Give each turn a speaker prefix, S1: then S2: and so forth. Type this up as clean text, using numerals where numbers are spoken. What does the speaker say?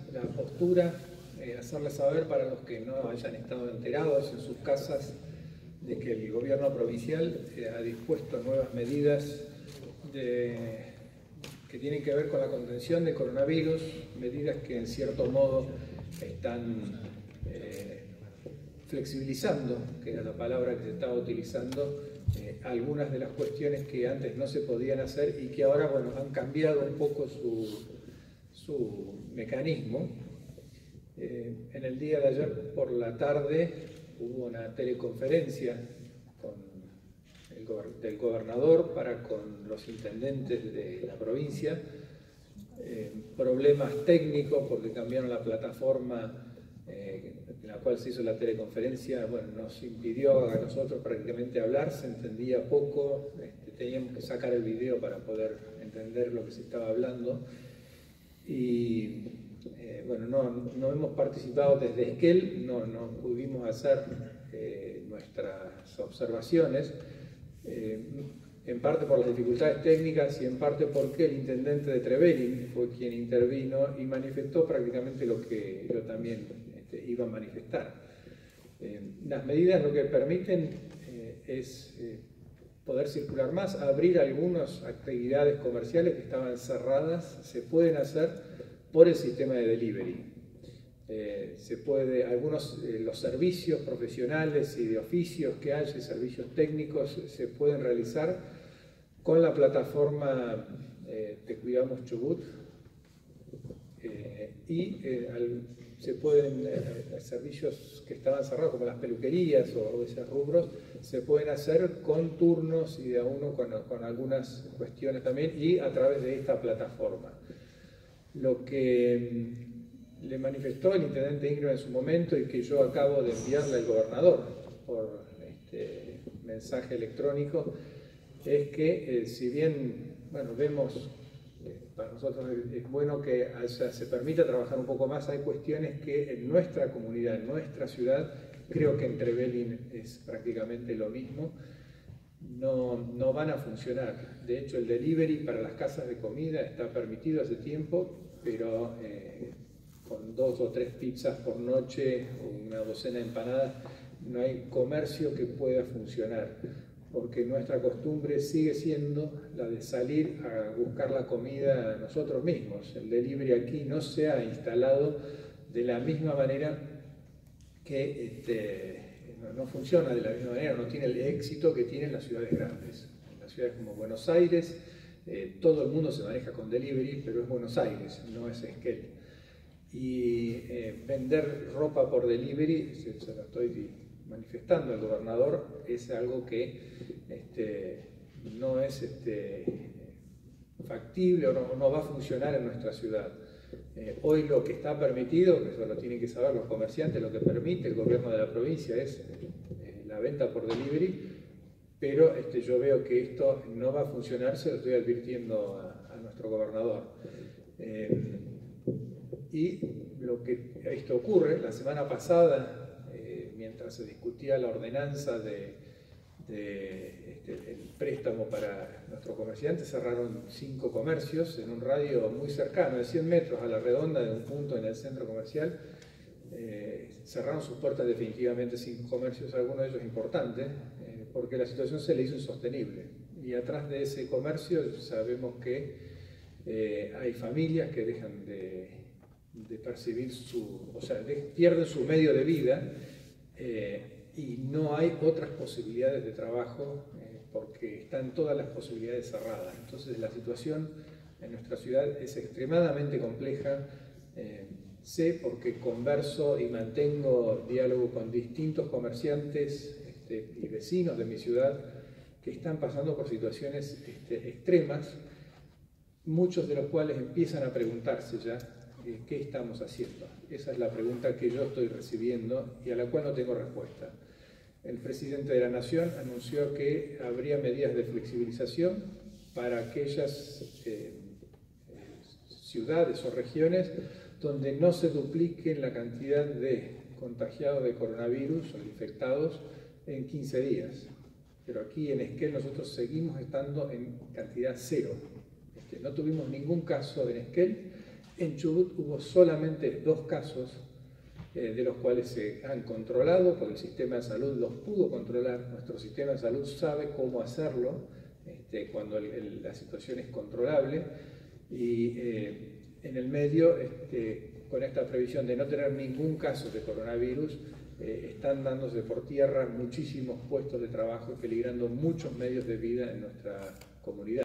S1: la postura, hacerles saber para los que no hayan estado enterados en sus casas de que el gobierno provincial ha dispuesto nuevas medidas que tienen que ver con la contención de coronavirus, medidas que en cierto modo están flexibilizando, que era la palabra que se estaba utilizando, algunas de las cuestiones que antes no se podían hacer y que ahora, bueno, han cambiado un poco su mecanismo. En el día de ayer por la tarde hubo una teleconferencia del gobernador para con los intendentes de la provincia, problemas técnicos porque cambiaron la plataforma en la cual se hizo la teleconferencia. Bueno, nos impidió a nosotros prácticamente hablar, se entendía poco, teníamos que sacar el video para poder entender lo que se estaba hablando. Y bueno, no hemos participado desde Esquel, no pudimos hacer nuestras observaciones, en parte por las dificultades técnicas y en parte porque el intendente de Trevelin fue quien intervino y manifestó prácticamente lo que yo también iba a manifestar. Las medidas lo que permiten es poder circular más, abrir algunas actividades comerciales que estaban cerradas, se pueden hacer por el sistema de delivery. Los servicios profesionales y de oficios que hay, servicios técnicos, se pueden realizar con la plataforma Te Cuidamos Chubut se pueden, servicios que estaban cerrados como las peluquerías o esos rubros, se pueden hacer con turnos y de a uno con algunas cuestiones también y a través de esta plataforma. Lo que le manifestó el intendente Ingrid en su momento y que yo acabo de enviarle al gobernador por mensaje electrónico es que si bien, bueno, vemos, para nosotros es bueno que se permita trabajar un poco más, hay cuestiones que en nuestra comunidad, en nuestra ciudad, creo que en Trevelin es prácticamente lo mismo, no van a funcionar. De hecho, el delivery para las casas de comida está permitido hace tiempo, pero con 2 o 3 pizzas por noche o una docena de empanadas, no hay comercio que pueda funcionar, porque nuestra costumbre sigue siendo la de salir a buscar la comida nosotros mismos. El delivery aquí no se ha instalado de la misma manera que no funciona de la misma manera, no tiene el éxito que tienen las ciudades grandes. En las ciudades como Buenos Aires, todo el mundo se maneja con delivery, pero es Buenos Aires, no es Esquel. Y vender ropa por delivery, se lo estoy manifestando al gobernador, es algo que no es factible o no va a funcionar en nuestra ciudad. Hoy lo que está permitido, que eso lo tienen que saber los comerciantes, lo que permite el gobierno de la provincia es la venta por delivery, pero yo veo que esto no va a funcionar, se lo estoy advirtiendo a nuestro gobernador. Y esto ocurre, la semana pasada, mientras se discutía la ordenanza el préstamo para nuestros comerciantes, cerraron 5 comercios en un radio muy cercano, de 100 metros a la redonda de un punto en el centro comercial. Cerraron sus puertas definitivamente 5 comercios, algunos de ellos importantes, porque la situación se le hizo insostenible. Y atrás de ese comercio sabemos que hay familias que dejan de percibir pierden su medio de vida y no hay otras posibilidades de trabajo porque están todas las posibilidades cerradas. Entonces la situación en nuestra ciudad es extremadamente compleja. Sé porque converso y mantengo diálogo con distintos comerciantes y vecinos de mi ciudad que están pasando por situaciones extremas, muchos de los cuales empiezan a preguntarse ya ¿qué estamos haciendo? Esa es la pregunta que yo estoy recibiendo y a la cual no tengo respuesta. El presidente de la Nación anunció que habría medidas de flexibilización para aquellas ciudades o regiones donde no se duplique la cantidad de contagiados de coronavirus o infectados en 15 días. Pero aquí en Esquel nosotros seguimos estando en cantidad 0. No tuvimos ningún caso en Esquel En Chubut hubo solamente 2 casos, de los cuales se han controlado, porque el sistema de salud los pudo controlar. Nuestro sistema de salud sabe cómo hacerlo cuando la situación es controlable. Y en el medio, con esta previsión de no tener ningún caso de coronavirus, están dándose por tierra muchísimos puestos de trabajo y peligrando muchos medios de vida en nuestra comunidad.